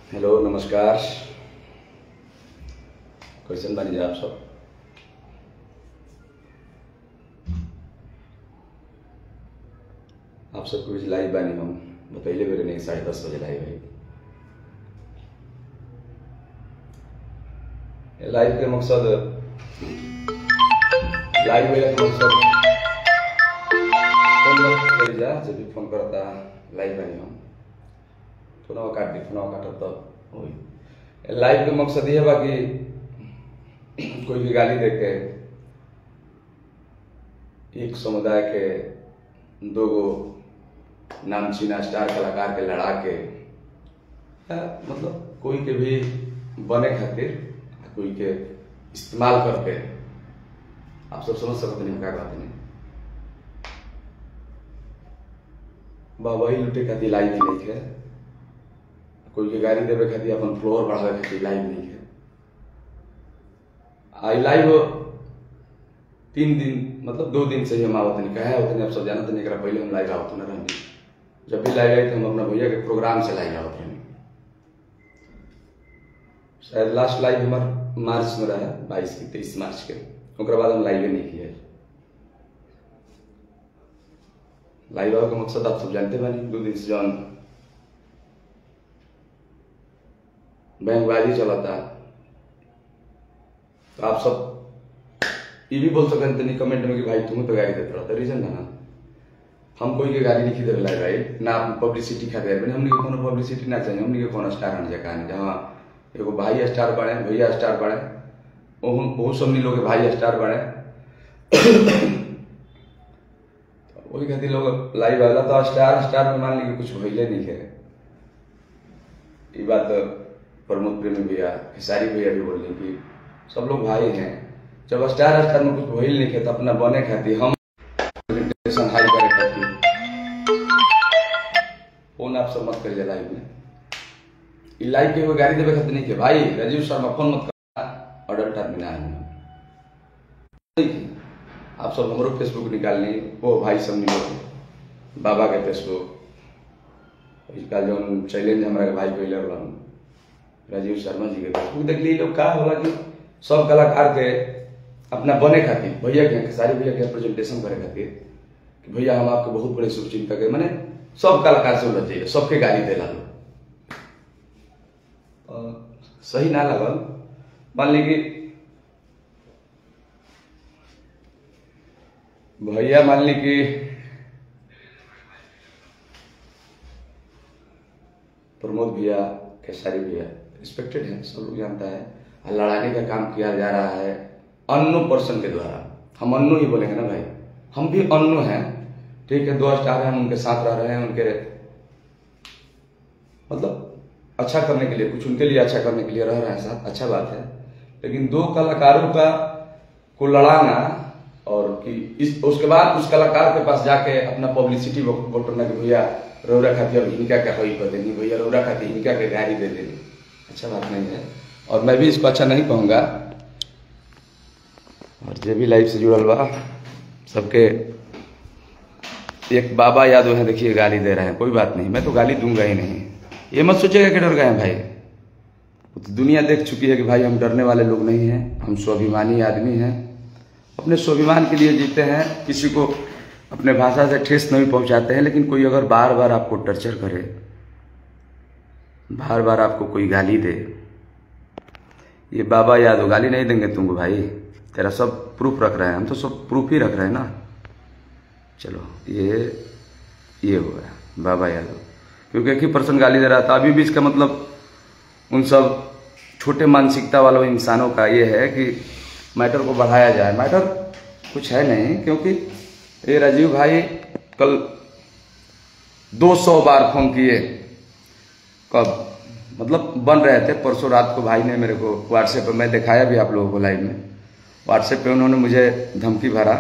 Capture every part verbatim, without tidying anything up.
Hello नमस्कार। कैसन बानी आप सब? आप सबको भी लाइव बानी हम बताइले बेरे नहीं साढ़े दस बजे लाइव है। लाइव के मकसद लाइव के मकसद फोन कर जा जब भी फोन करता लाइव बानी हम फोन काट दी फोन काट तो वही लाइव के मकसद ये बा कि कोई भी गाली दे के एक समुदाय के दो गो नामचीना स्टार कलाकार के लड़ा के मतलब कोई के भी बने खातिर कोई के इस्तेमाल करके आप सब समझ सकते नहीं क्या बात नहीं वही लुटे खातिर लाइव नहीं है। कोई के गाड़ी देवे खातिर अपन फ्लोर बढ़ावे खातिर लाइव नहीं है। आई लाइव तीन दिन मतलब दो दिन से ही हम आवत नहीं कहे होते नहीं आप सब जानते नहीं करा पहले हम लाइव आवत न रहनी। जब भी लाइव आई तो हम अपना भैया के प्रोग्राम से लाइव आवत रहनी। शायद लास्ट लाइव हमार मार्च में रहा बाईस की तेईस मार्च के उसके बाद हम लाइव नहीं किए। लाइव आवे का मकसद आप सब जानते बानी दो दिन से जौन बैंकबाजी चलाता तो आप सब ये भी बोल सकते नहीं कमेंट में कि भाई तुम्हें तो गाड़ी देते रहता रीजन है ना हम कोई के गाड़ी नहीं देवे लाइव भाई ना पब्लिसिटी खाते हमने को कोनो पब्लिसिटी ना चाहिए। हमने को कोनो स्टार आने जगह जहाँ एगो भाई स्टार बने भैया स्टार बने वो सब नहीं लोग भाई स्टार बने वही खातिर लोग लाइव आला तो स्टार स्टार में मान लीजिए कुछ भैले नहीं है। ये बात प्रमोद प्रेमी भैया खेसारी भैया भी बोल रही कि सब लोग भाई हैं। जब स्टार स्टार में कुछ भइल नहीं है तो अपना बने खातिर हम प्रेजेंटेशन हाई करे खातिर फोन आप सब मत करिए लाइव में। ये लाइव के गाड़ी देवे खातिर नहीं है भाई राजीव शर्मा फोन मत करना ऑर्डर टर्मिना है। आप सब हमारो फेसबुक निकालनी वो भाई सब निकाल बाबा के फेसबुक इसका जो चैलेंज हमारे भाई पहले राजीव शर्मा जी के फेसबुक देख ली लोग क्या होला कि सब कलाकार के अपना बने खातिर भैया के सारी भैया के प्रेजेंटेशन करे खातिर कि भैया हम आपके बहुत बड़े शुभचिंतक है मैंने सब कलाकार से उलझ जाइए सबके गाली दे ला सही ना लगल। मान ली कि भैया मान ली कि प्रमोद भैया खेसारी भैया रिस्पेक्टेड है सब लोग जानता है। लड़ाने का काम किया जा रहा है अन्नू पर्सन के द्वारा। हम अन्नू ही बोलेंगे ना भाई हम भी अन्नू हैं ठीक है। दो स्टार हैं हम उनके साथ रह रहे हैं उनके मतलब अच्छा करने के लिए कुछ उनके लिए अच्छा करने के लिए रह रहे हैं साथ अच्छा बात है। लेकिन दो कलाकारों का को लड़ाना और कि इस उसके बाद उस कलाकार के पास जाके अपना पब्लिसिटी बटोरना कि भैया रौरा खाती अब हिनका का होई कर देनी भैया रौरा खाती हिनका के गाड़ी दे देनी अच्छा बात नहीं है और मैं भी इसको अच्छा नहीं कहूँगा। और जो भी लाइव से जुड़ल बा सबके एक बाबा यादव है देखिए गाली दे रहे हैं कोई बात नहीं मैं तो गाली दूंगा ही नहीं। ये मत सोचेगा कि डर गए हैं भाई तो दुनिया देख चुकी है कि भाई हम डरने वाले लोग नहीं हैं। हम स्वाभिमानी आदमी हैं अपने स्वाभिमान के लिए जीते हैं। किसी को अपने भाषा से ठेस नहीं पहुंचाते हैं। लेकिन कोई अगर बार बार आपको टर्चर करे बार बार आपको कोई गाली दे ये बाबा यादव गाली नहीं देंगे तुमको भाई तेरा सब प्रूफ रख रहे हैं हम तो सब प्रूफ ही रख रहे हैं ना। चलो ये ये हो गया बाबा यादव क्योंकि एक ही पर्सन गाली दे रहा था। अभी भी इसका मतलब उन सब छोटे मानसिकता वालों इंसानों का ये है कि मैटर को बढ़ाया जाए। मैटर कुछ है नहीं क्योंकि ये राजीव भाई कल दो सौ बार फोन किए कब मतलब बन रहे थे परसों रात को भाई ने मेरे को व्हाट्सएप पे मैं दिखाया भी आप लोगों को लाइव में व्हाट्सएप पे उन्होंने मुझे धमकी भरा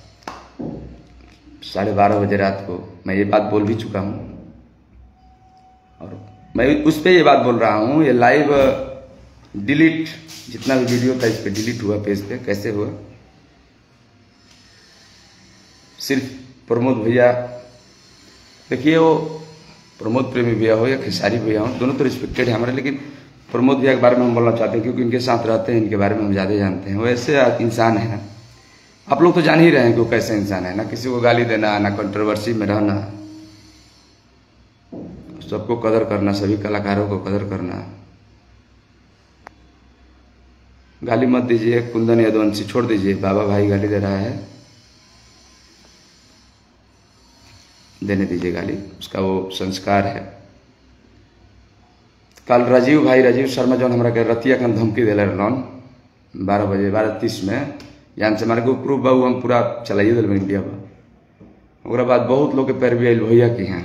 साढ़े बारह बजे रात को। मैं ये बात बोल भी चुका हूँ और मैं उस पर ये बात बोल रहा हूँ। ये लाइव डिलीट जितना भी वीडियो था इस पे डिलीट हुआ पेज पे कैसे हुआ सिर्फ प्रमोद भैया देखिए वो प्रमोद प्रेमी भैया हो या खेसारी भैया हो, दोनों तो रिस्पेक्टेड है हमारे, लेकिन प्रमोद भैया के बारे में हम बोलना चाहते हैं क्योंकि इनके साथ रहते हैं, इनके बारे में हम ज़्यादा जानते हैं। वो ऐसे इंसान है, आप लोग तो जान ही रहे हैं कि वो कैसे इंसान है, ना किसी को गाली देना, ना कंट्रोवर्सी में रहना, सबको कदर करना, सभी कलाकारों को कदर करना। गाली मत दीजिए कुंदन यदुवंशी, छोड़ दीजिए, बाबा भाई गाली दे रहा है, देने दीजिए गाली, उसका वो संस्कार है। कल राजीव भाई, राजीव शर्मा जो हमारा के रतिया का धमकी दिले रहन बारह बजे बारह तीस में, जान से हमारे को प्रूफ बाबू हम पूरा चलाइए दिल इंडिया पर। ओकरा बाद बहुत लोग के पैर भी आयल भैया के यहाँ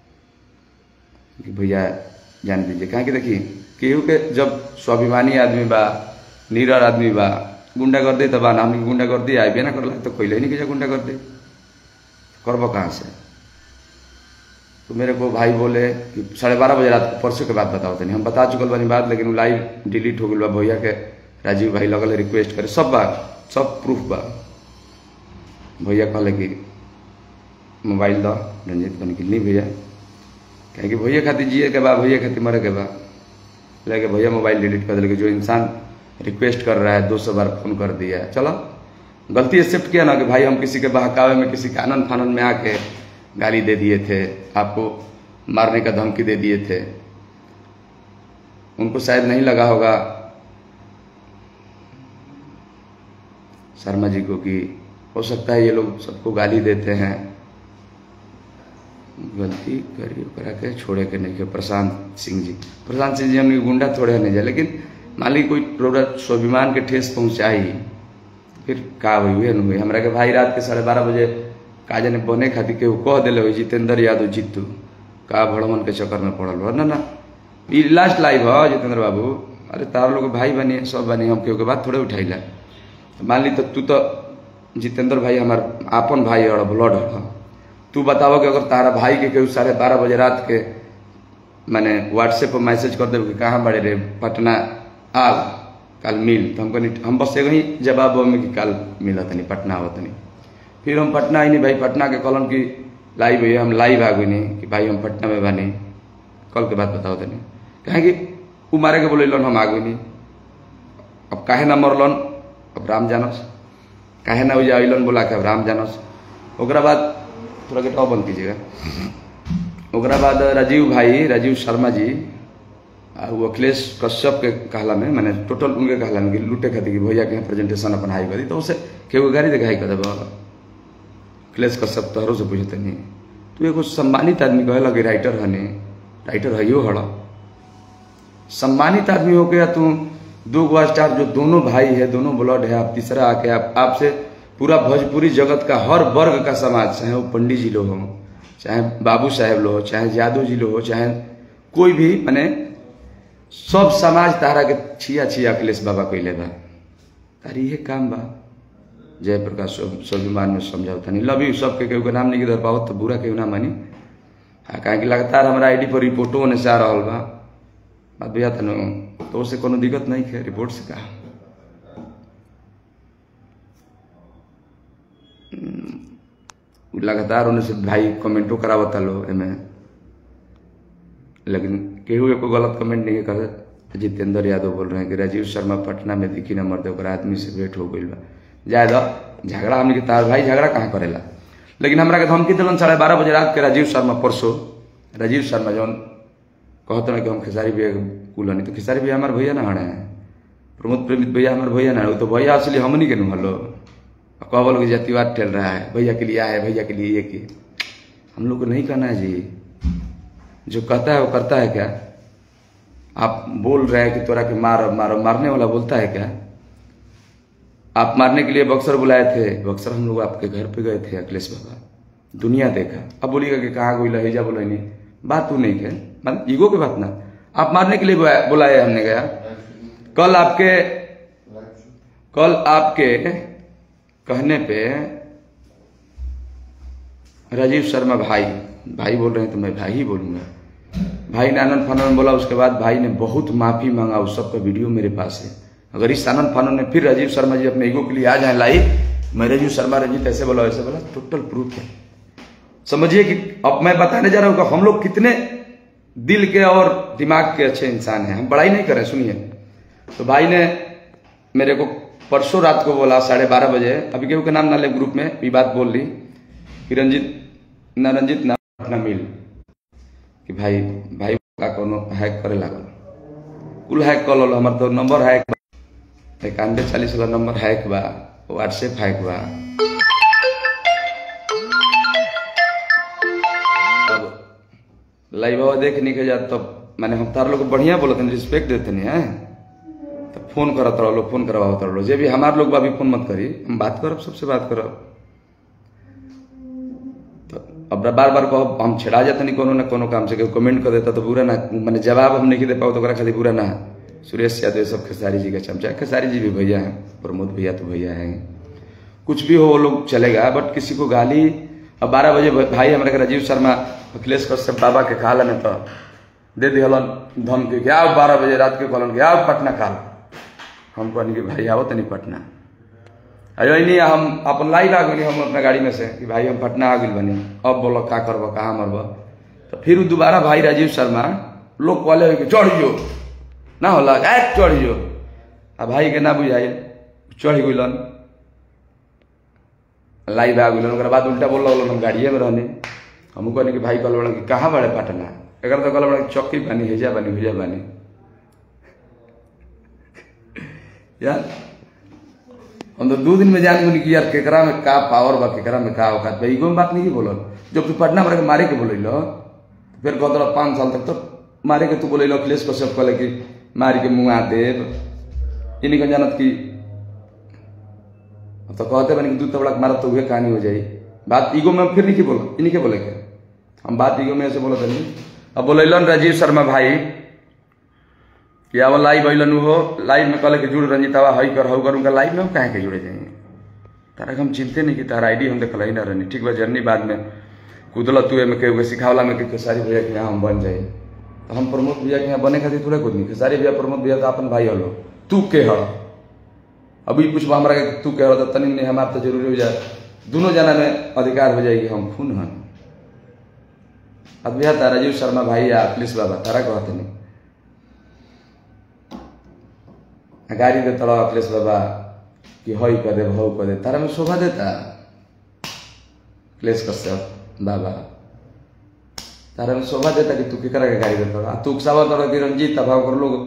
कि भैया जान दीजिए, कहाँ कि देखिए केहू के जब स्वाभिमानी आदमी बा, निडर आदमी बा, गुंडागर्दी तो बा ना, हम गुंडागर्दी आए भी ना करला तो कोई नहीं कि गुंडागर्दी करबो कहाँ से। तो मेरे को भाई बोले कि साढ़े बारह बजे रात को परसों के बाद बताओ तनी, हम बता चुकल बानी बात, लेकिन वो लाइव डिलीट हो गई बा। भैया के राजीव भाई लगल रिक्वेस्ट करे, सब बात सब प्रूफ बा। भैया कहले कि मोबाइल दो, रंजीत कहने कि नहीं भैया, कहें कि भैया खातिर जिए के बा, भैया खातिर मरे के बा, लेके भैया मोबाइल डिलीट कर दिले। जो इंसान रिक्वेस्ट कर रहा है दो सौ बार फोन कर दिया, चलो गलती एक्सेप्ट किया ना कि भाई हम किसी के बहकावे में, किसी कानन फानन में आके गाली दे दिए थे, आपको मारने का धमकी दे दिए थे। उनको शायद नहीं लगा होगा शर्मा जी को कि हो सकता है ये लोग सबको गाली देते हैं, गलती करिए करा के छोड़े के नहीं के। प्रशांत सिंह जी, प्रशांत सिंह जी हमने गुंडा थोड़े नहीं जाए, लेकिन मान ली कोई रोड़ा स्वाभिमान के ठेस पहुंचाई, फिर का हुई हुई हमरा के भाई रात के साढ़े बारह बजे काजे ने बने खातिर के कह दिले हो जितेंद्र यादव जीतू का भड़वन के चक्कर में पड़ल हो। ना ना ये लास्ट लाइव हो जितेंद्र बाबू, अरे तार लोग भाई बनी सब बनी, हम केहू के बात थोड़े उठाइला। मान ली तो तू तो जितेंद्र भाई हमार आपन भाई और ब्लड हो, तू बताओ कि अगर तारा भाई के केहू साढ़े बारह बजे रात के मैंने व्हाट्सएप पर मैसेज कर दे कि कहाँ बड़े रे पटना आ कल मिल, तो हमको हम बस एगो ही जवाब में कि कल मिला तनी पटना आवत नहीं। फिर हम पटना आई नहीं भाई, पटना के कॉलम की लाइव है, हम लाइव आ गई नहीं कि भाई हम पटना में बनी, कल के बाद बताओ तनी, कहें कि वो मारे के बोले हम आ गई नहीं। अब काहे ना मरलन अब राम जानस, काहे ना उजा अलन बोला के अब राम जानस। ओकरा बाद थोड़ा गेट बंद कीजिएगा। ओकरा बाद राजीव भाई, राजीव शर्मा जी वो अखिलेश कश्यप के कहला में, मैंने टोटल उनके कहला में कि लूटे खाती कि भैया के प्रेजेंटेशन अपन हाई करी, तो उसे केहू गाड़ी दिखाई कर देव। अखिलेश कश्यप तोहरों से पूछते नहीं, तू एगो सम्मानित आदमी कहला कि राइटर हने, राइटर है हड़ सम्मानित आदमी हो गया, तू दो गो स्टार जो दोनों भाई है, दोनों ब्लड है, आप तीसरा आके आप आपसे पूरा भोजपुरी जगत का हर वर्ग का समाज, चाहे वो पंडित जी लोग हो, चाहे बाबू साहेब लोग हो, चाहे यादव जी लोग हो, चाहे कोई भी, मैंने सब समाज तारा के छिया छिया अखिलेश बाबा कैले बा, तारी ये काम बा। जयप्रकाश स्वाभिमान में समझौता नहीं, लव यू सबके केहू के नाम नहीं धर पाओ तो बुरा केहू ना मानी। हाँ कहें कि लगातार हमारा आई डी पर रिपोर्टों ने से आ रहा बा, बात भैया तनो तो उससे कोनो दिक्कत नहीं है, रिपोर्ट से कहा लगातार उन्हें से भाई कमेंटो करावता लो एमे, लेकिन केहू एको गलत कमेंट नहीं कर। जितेंद्र यादव बोल रहे हैं कि राजीव शर्मा पटना में दिखी न मरते ओकरा आदमी से भेंट हो गई बा, जाए दो झगड़ा हमने के तार भाई झगड़ा कहाँ करेला। लेकिन हमरा के धमकी दिलन साढ़े बारह बजे रात के राजीव शर्मा, परसों राजीव शर्मा जौन कहते ना कि हम खेसारी भैया कुल नहीं, तो खेसारी भैया हमारे भैया ना हड़े हैं, प्रमोद प्रेमित भैया हमारे भैया ना, तो भैया असली हमनी के न हलो कह बोलो कि जातिवाद ठेल रहा है, भैया के लिए आया है, भैया के लिए ये की, हम लोग को नहीं करना है जी। जो कहता है वो करता है क्या? आप बोल रहे हैं कि तोरा के मार मारो, मारने वाला बोलता है क्या? आप मारने के लिए बक्सर बुलाए थे, बक्सर हम लोग आपके घर पे गए थे अखिलेश बाबा, दुनिया देखा। अब बोलिएगा कि कहाँ कोई लहेजा बोला नहीं, बात तू नहीं है, मतलब ईगो की बात ना, आप मारने के लिए बुलाए, हमने गया कल आपके कल आपके कहने पे राजीव शर्मा भाई भाई बोल रहे हैं तो मैं भाई ही बोलूंगा, भाई ने आनंद फानन बोला, उसके बाद भाई ने बहुत माफी मांगा, उस सब का वीडियो मेरे पास है। अगर इस आनंद फानन ने फिर राजीव शर्मा जी अपने ईगो के लिए आ जाए लाइव, मैं राजीव शर्मा रंजीत ऐसे बोला वैसे बोला, टोटल प्रूफ है, समझिए कि अब मैं बताने जा रहा हूं कि हम लोग कितने दिल के और दिमाग के अच्छे इंसान हैं। हम बड़ाई नहीं कर रहे, सुनिए। तो भाई ने मेरे को परसों रात को बोला साढ़े बारह बजे, अभी केहू के नाम ना ले ग्रुप में, ये बात बोल ली कि रंजित ना रंजित ना अपना मिल कि भाई भाई का कोनो हैक करे लागल, कुल हैक कर लो। हमार तो नंबर हैक इक्यानवे चालीस वाला नंबर हैक बा, व्हाट्सएप हैक बा। अब लाइव देख नहीं के जात तो मैंने हम तार लोग बढ़िया बोलते हैं, रिस्पेक्ट देते नहीं है, तो फोन करत रहो लोग, फोन करवाओ रहो। जे भी हमारे लोग अभी फोन मत करी, हम बात करब, सबसे बात करब। तो अब बार बार कहो हम छेड़ा जाते नहीं कोनो ना कोनो काम से, कमेंट कर देता तो बुरा ना, मैंने जवाब हम नहीं दे पाओ तो खाली बुरा ना। सुरेश यादव सब खेसारी जी का चमचा, खेसारी जी भी भैया हैं, प्रमोद भैया तो भैया हैं, कुछ भी हो वो लोग चलेगा, बट किसी को गाली। अब बारह बजे भाई हमारे राजीव शर्मा अखिलेश कश्यप बाबा के खाल में तो दे दिहलन धमकी क्या बारह बजे रात के कहलन क्या पटना खाल। हम कहनी कि भाई आओ तनी पटना, अयो नहीं हम अपन लाइव आ गई हम अपना गाड़ी में से कि भाई हम पटना आ गई बनी, अब बोलो का करब कहाँ मरब। तो फिर दोबारा भाई राजीव शर्मा लोग कहले कि चढ़ियो ना होला गायब चढ़ियो, आ भाई के ना बुझाई चढ़ गलन, लाइव आ गलन। बाद उल्टा बोल हम गाड़िए में रहने, हम कहनी कि भाई कल बड़ा कि कहाँ बड़े पटना, एक तो कल बड़ा चौकी बानी हेजा बानी हुजा बानी यार। हम तो दो दिन में जान गई कि यार केकरा में का पावर बा, केकरा में का औकात बा। ईगो में बात नहीं बोलो, जब तू पटना मारे के मारे के बोल फिर कहता पाँच साल तक तो मारे के तू बोल अखिलेश कश्यप कहले कि मारी के मुँह देव, इन्हीं को जानत की तो कहते बनी कि दूध तबड़क मारा तो वह कहानी हो जाए। बात ईगो में फिर नहीं की बोलो, इन्हीं के बोले के हम बात ईगो में ऐसे बोलो नहीं। अब बोलन राजीव शर्मा भाई कि अब लाइव अलन हो, लाइव में कहले कि जुड़ रंजितावा हई कर हऊ कर, उनका लाइव में हम कहाँ के जुड़े जाएंगे। तारा हम चिंते नहीं कि तारा आईडी हम देखल ही ना रहनी, ठीक बा जर्नी बाद में कूदल तुए में के सिखावला में कि खेसारी भैया के यहाँ हम बन जाए। तो हम प्रमोद भैया के यहाँ बने खातिर थोड़ा कुछ नहीं, खेसारी भैया प्रमोद भैया तो अपन भाई हलो, तू के हड़ अभी कुछ हमारा तू के हड़ तो तनी नहीं हमारा तो जरूरी हो जाए, दोनों जना में अधिकार हो जाएगी, हम खून हन। अब भैया तारा राजीव शर्मा भाई या अखिलेश बाबा तारा कहते नहीं गाड़ी दे तड़ा अखिलेश बाबा कि हई कर दे हऊ कर दे, तारा में शोभा देता अखिलेश कश्यप बाबा, तारा में शोभा देता कि तू केकरा के गाड़ी दे तड़ा, तू उकसावा तड़ा कि रंजीत अभाव कर लोग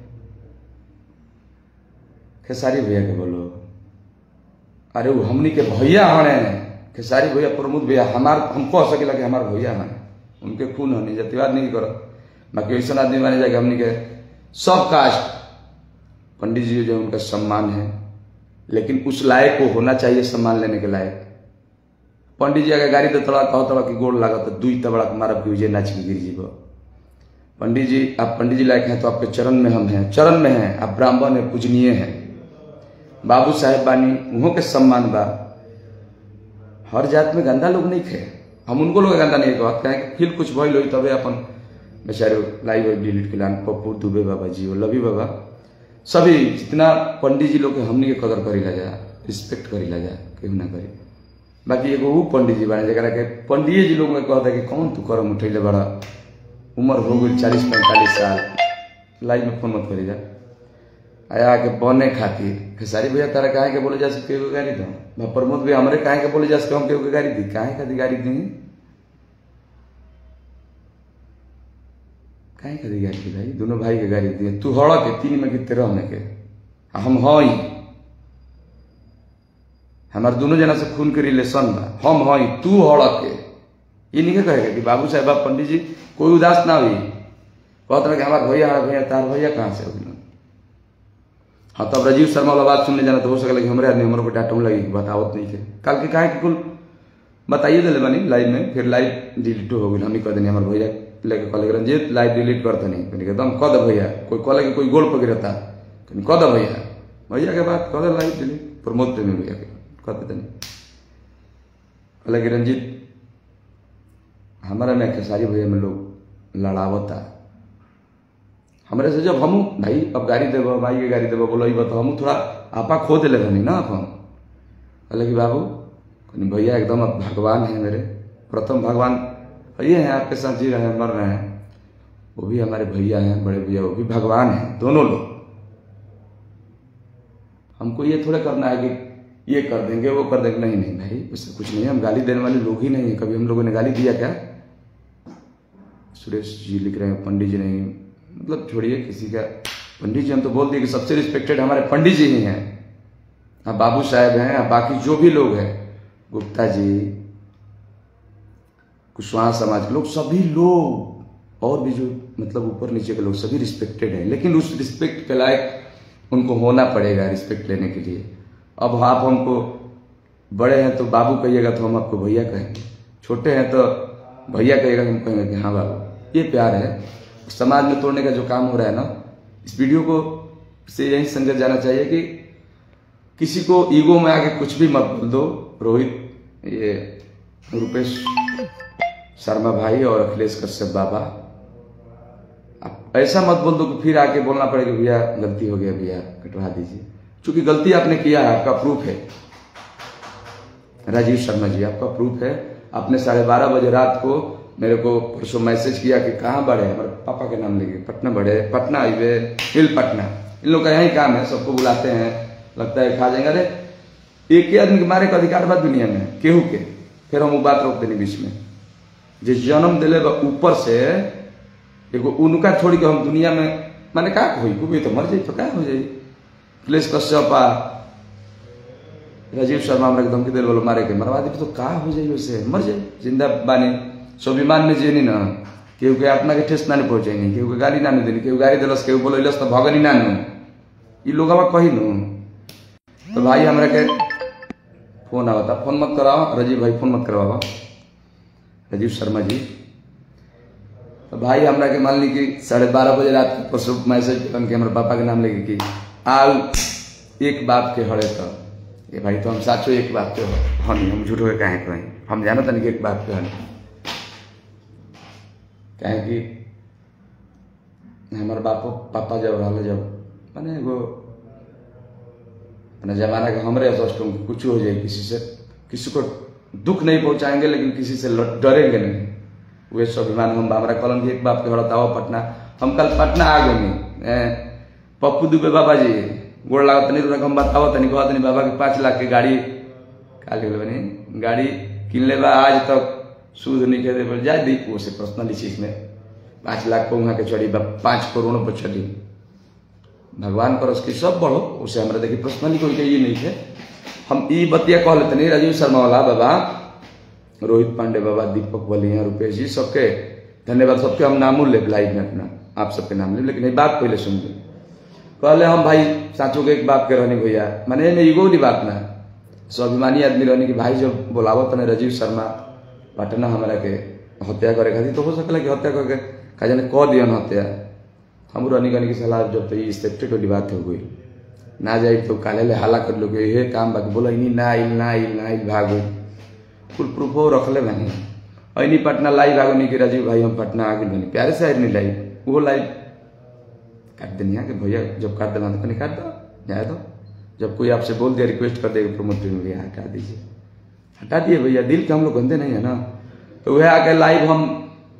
खेसारी भैया के बोलो। अरे वो हमनी के भैया हने खेसारी भैया प्रमोद भैया हमार, हम कह सकेला कि हमार भैया हने, उनके खून हनी जतिवाद नहीं करो। बाकी ऐसा आदमी माने जाके हमनी के सब कास्ट पंडित जी जो उनका सम्मान है, लेकिन उस लायक को होना चाहिए सम्मान लेने के लायक। पंडित जी अगर गाड़ी दे तड़ा कहो तड़ा कि गोड़ लगा तो दुई तबड़ा मारब कि विजय नाच के गिर जीव। पंडित जी आप पंडित जी लायक हैं तो आपके चरण में हम हैं, चरण में हैं, आप ब्राह्मण हैं, पूजनीय हैं। बाबू साहेब बानी उन्हों के सम्मान बा, हर जात में गंदा लोग नहीं थे, हम उनको लोग गंदा नहीं कहते कहें फिर कुछ भइल होई तबे अपन बेचारे लाइव डिलीट के लान पप्पू दुबे बाबा जी और लवी बाबा सभी जितना पंडित जी लोग के हमनी के कदर करी ला जा, रिस्पेक्ट करी ला जा, केहू ना करी। बाकी एगो वो पंडित जी बने जरा के पंडित जी लोग में कहता कि कौन तू करम उठैले बड़ा, उम्र हो गई चालीस पैंतालीस साल, लाइव में फोन मत करी जा आया के बने खातिर। खेसारी भैया तारा कहे के बोले जा सकते गाड़ी दो, प्रमोद भैया हमारे कहे के बोले जा सकते हम केहू गाड़ी दी, कहे खातिर गाड़ी दी, कहे खातिर गाड़ी दी भाई, दोनों भाई के गाड़ी दी। तू हड़ के तीन में कितने रहने के, हम हई हमार दोनों जना से खून के रिलेशन बा, हम हई तू हड़ के, ये नहीं कहेगा कि बाबू साहब पंडित जी कोई उदास ना हुई कहते कि हमारे भैया हमारे भैया तार भैया कहाँ से हो। हाँ तब राजीव शर्मा वाला बात सुनने जाना तो हो सकेगा कि हमारे आदमी हमारे को डांटूं लगी बतावत नहीं थे, कल के कहे कि कुल बताइए दिले बनी लाइव में, फिर लाइव डिलीट हो गई। हम ही कह देनी हमारे भैया लेके कल रंजीत लाइव डिलीट करते नहीं, कहने एकदम कह दे भैया, कोई कहले कि कोई गोल पर गिरता कहने कह दे भैया, भैया के बात कह दे लाइव डिलीट, प्रमोद प्रेमी भैया के कह देते नहीं। कहले कि रंजीत हमारा में खेसारी भैया में लोग लड़ावता हमारे से, जब हम भाई अब गाड़ी देव भाई के गाड़ी देव बोलो तो हम थोड़ा आपा खो दिले बनी ना आप हम। कहले कि बाबू कहनी भैया एकदम अब भगवान है मेरे, प्रथम भगवान ये हैं, आपके साथ जी रहे हैं, मर रहे हैं, वो भी हमारे भैया हैं, बड़े भैया, वो भी भगवान हैं, दोनों लोग। हमको ये थोड़ा करना है कि ये कर देंगे वो कर देंगे, नहीं नहीं भाई, उससे कुछ नहीं है। हम गाली देने वाले लोग ही नहीं है। कभी हम लोगों ने गाली दिया क्या? सुरेश जी लिख रहे हैं पंडित जी नहीं, मतलब छोड़िए किसी का पंडित जी, हम तो बोल दिए कि सबसे रिस्पेक्टेड हमारे पंडित जी ही हैं। हाँ बाबू साहब हैं, हाँ बाकी जो भी लोग हैं, गुप्ता जी, कुशवाहा समाज के लोग, सभी लोग और भी जो मतलब ऊपर नीचे के लोग सभी रिस्पेक्टेड हैं, लेकिन उस रिस्पेक्ट के लायक उनको होना पड़ेगा रिस्पेक्ट लेने के लिए। अब आप हमको बड़े हैं तो बाबू कहिएगा तो हम आपको भैया कहेंगे, छोटे हैं तो भैया कहिएगा तो हम कहेंगे कि हाँ बाबू। ये प्यार है। समाज में तोड़ने का जो काम हो रहा है ना, इस वीडियो को से यही संदेश जाना चाहिए कि किसी को ईगो में आके कुछ भी मत बोल दो। रोहित, ये रुपेश शर्मा भाई और अखिलेश कश्यप बाबा, आप ऐसा मत बोल दो कि फिर आके बोलना पड़ेगा भैया गलती हो गया, भैया कटवा दीजिए। क्योंकि गलती आपने किया है, आपका प्रूफ है। राजीव शर्मा जी, आपका प्रूफ है। आपने साढ़े बारह बजे रात को मेरे को परसों मैसेज किया कि कहाँ बढ़े, हमारे पापा के नाम लेके पटना बढ़े, पटना हाईवे, हिल पटना, इन लोग का यही काम है, सबको बुलाते हैं, लगता है खा जाएंगे। अरे एक ही आदमी के मारे का अधिकार बात दुनिया में केहू के, फिर हम वो बात रोक देनी बीच में। जिस जन्म दिले ऊपर से एगो उनका छोड़ के हम दुनिया में माने का हुई कुबी तो मर जाई तो क्या हो जाई। अखिलेश कश्यप राजीव शर्मा हमारे धमकी दिल वालों मारे के मरवा दी तो का हो जाई, वैसे मर जाए। जिंदा बानी स्वाभिमान में जेनी ना, केहू के आत्मा के ठेस ना पहुंचाई, केहू के गाली ना देनी, केहू गाली दिलस, केहू बोलस तो भगनी ना नु, ये लोग कही नु। तो भाई हमारे के फोन आवता, फोन मत कराओ राजीव भाई, फोन मत करवाओ राजीव शर्मा जी। तो भाई हमरा के मान ली कि साढ़े बारह बजे रात को परसों मैसेज के हमारे पापा के नाम लेके कि आओ एक बाप के हड़े तो ये भाई तो हम साचो एक बाप के हम हम झूठ हो कहें कहें हम जाना था नहीं एक बाप के हड़े कहें कि हमारे बापो पापा जब रहा जब मैंने वो अपने जमाना के हमरे अदृष्टों कुछ हो जाए, किसी से किसी को दुख नहीं पहुंचाएंगे लेकिन किसी से डरेंगे नहीं। वे स्वाभिमान हम हमारा कलम की एक बाप के हड़ताओ पटना, हम कल पटना आ गए पप्पू दुबे बाबा जी गोड़ लागत नहीं तो हम बताओ तनी कहत नहीं बाबा के पाँच लाख के गाड़ी का ले बनी गाड़ी किन ले बा, आज तक सूद नहीं कहते बोल जाए दी वो से पर्सनली चीज में पाँच लाख को वहाँ के चढ़ी पाँच करोड़ों पर चढ़ी। भगवान कर उसकी सब बढ़ो, उसे हमारे देखिए पर्सनली कोई ये नहीं है। हम ई बतिया कह लेते नहीं, राजीव शर्मा वाला बाबा, रोहित पांडे बाबा, दीपक बलिया, रुपेश जी, सबके धन्यवाद। सबके हम नामों ले लाइव में अपना आप सबके नाम ले, लेकिन एक बात पहले सुन कहले हम भाई साचो के एक बाप के रहने भैया मैंने में ईगो नहीं बात ना, स्वाभिमानी आदमी रहने की भाई जब बोलावत ने राजीव शर्मा पटना हमारा के हत्या करे खाती तो हो सकला कि हत्या करके का जाने कह दिया हत्या हम रहने करने की सलाह जब तो एक्सेप्टेड वाली बात हो गई ना जाए तो काले ले हाला कर लो ये काम बाकी बोला इनी ना आइल ना आइल ना आइल भागो फुल प्रूफ हो रखले बनी अनी पटना लाई भागो नहीं कि राजीव भाई हम पटना आगे बनी प्यारे से नहीं लाई वो लाई काट देनी है कि भैया जब काट देना तो कहीं काट दो जाए दो। जब कोई आपसे बोल दिया रिक्वेस्ट कर देगा प्रमोद भैया हटा दीजिए, हटा दिए भैया, दिल के हम लोग गंदे नहीं है ना। तो वह आके लाइव हम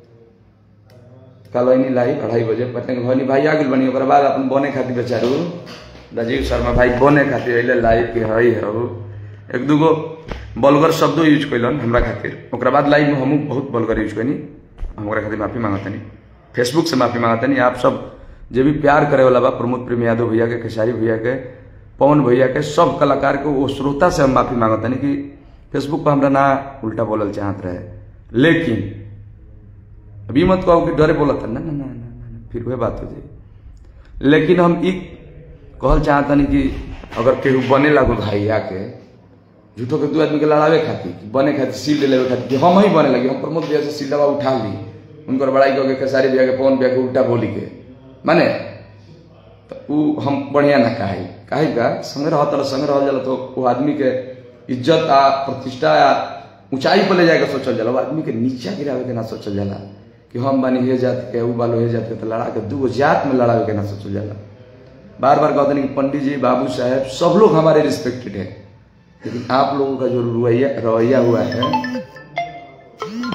कल नहीं लाइव अढ़ाई बजे पटना के भवनी भाई आगे बनी बाद अपन बने खातिर बेचारू राजीव शर्मा भाई बने खातिर अले लाइव के हई हो एक दूगो बलगर शब्दों यूज कैलन हमरा खातिर, ओकरा बाद लाइव में हमू बहुत बलगर यूज कैनी, हमारा खातिर माफी मांगतनी, फेसबुक से माफी मांगतनी। आप सब जो भी प्यार करे वाला बा प्रमोद प्रेमी यादव भैया के, खेसारी भैया के, पवन भैया के, सब कलाकार के वो श्रोता से हम माफी मांगतनी कि फेसबुक पर हमरा ना उल्टा बोलल चाहत रहे, लेकिन अभी मत कहो कि डरे बोलत ना ना ना ना फिर वह बात हो जाए। लेकिन हम ई कहल चाहता नहीं कि अगर केहू बने लागो भाई आके झूठो के दू आदमी के लड़ावे खातिर बने खातिर सील लेवे खातिर हम ही बने लगे, हम प्रमोद भैया से सील उठा ली, उनकर बड़ाई करके खेसारी भैया के, पवन भैया के उल्टा बोली के माने तो वो हम बढ़िया ना कहे कहे का संग रहा संग रह जाला तो वो आदमी के इज्जत आ प्रतिष्ठा आ ऊंचाई पर ले जाएगा सोचल जाला, वो आदमी के नीचा गिरावे के ना सोचल जाला कि हम बानी हे जात के ऊ बालो हे जात के तो लड़ा के दू जात में लड़ावे के ना सोचल जाला। बार बार कहते हैं कि पंडित जी बाबू साहब सब लोग हमारे रिस्पेक्टेड है, लेकिन आप लोगों का जो रवैया रवैया हुआ है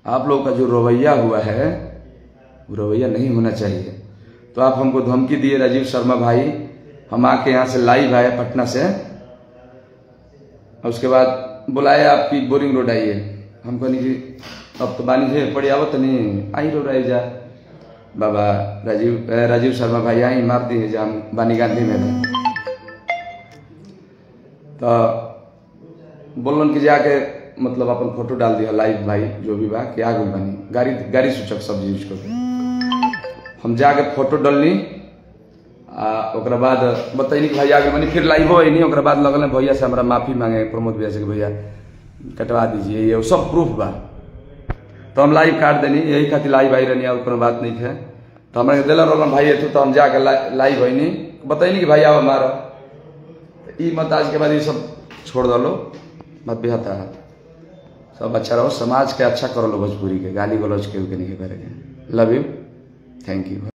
आप लोग का जो रवैया हुआ है वो रवैया नहीं होना चाहिए। तो आप हमको धमकी दिए राजीव शर्मा भाई, हम आके यहाँ से लाइव आए पटना से, और उसके बाद बुलाए आपकी बोरिंग रोड आइए। हम कहनी कि अब तो बानी है पड़ी आवत नहीं आई रो रही जा बाबा राजीव राजीव शर्मा भाई आई मार दी जा बानी गांधी में। तो बोलन कि जाके मतलब अपन फोटो डाल दिया लाइव भाई जो भी बा कि आगे बनी गाड़ी गाड़ी सूचक सब यूज करके हम जाके फोटो डालनी। ओकरा बाद बतैनी कि भाई आगे बनी, फिर लाइव हो नहीं। ओकरा बाद लगल भैया से हमारा माफी मांगे प्रमोद भैया से कि भैया कटवा दीजिए, ये सब प्रूफ बा। तो हम लाइव काट देनी, यही खातिर लाइव आई रहनी और कोनो बात नहीं है। तो हमारे दिल रोलन भाई एथु तो हम जाके लाइव होनी बतैनी कि भाई आओ मारो ई मत। आज के बाद ये सब छोड़ दो मत बेहता है, सब अच्छा रहो, समाज के अच्छा करो लो, भोजपुरी के गाली गलौज के नहीं करेंगे। Love you, thank you.